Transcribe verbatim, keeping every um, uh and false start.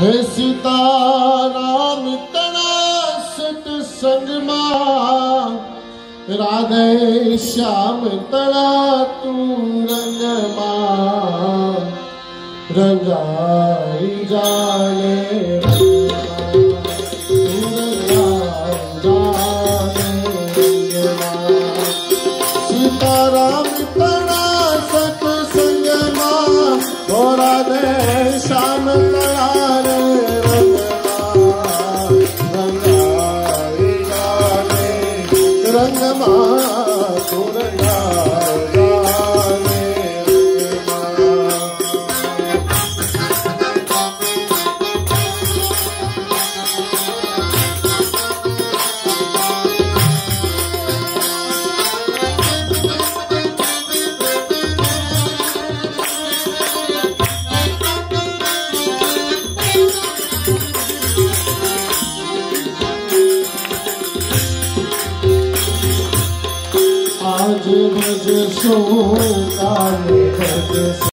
हे सीताराम तना सत्संग मां, राधे श्याम तना तू रंग मां, रंगाई जाने सीताराम तना सत्संग मां, राधे श्याम तना रंग मां, रंगाई जाने रंग मां तू रंगाई जाने आज भज सो काल भज।